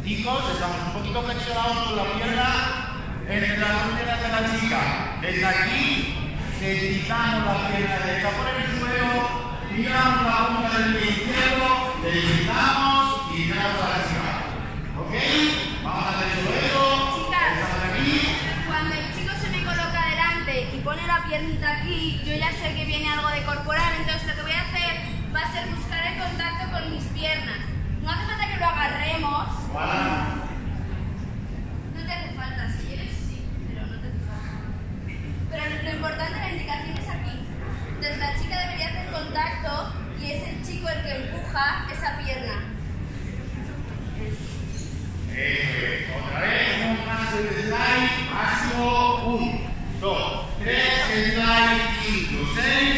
Chicos, estamos un poquito flexionados con la pierna entre las dos piernas de la chica. Desde aquí, deslizamos la pierna derecha por el suelo, tiramos la punta del pie izquierdo, deslizamos y tiramos a la chica. ¿Ok? Vamos a hacer todo eso. Chicas, estamos aquí. cuando el chico se me coloca delante y pone la piernita aquí, yo ya sé que viene algo de corporal, entonces lo que voy a hacer va a ser buscar el contacto con mis piernas. No hace falta que lo agarremos. No te hace falta, si quieres sí, pero no te hace falta. Pero lo importante, la indicación es aquí. Entonces la chica debería hacer contacto y es el chico el que empuja esa pierna. Otra vez, un paso de slide, máximo 1, 2, 3, slide, 5, 6.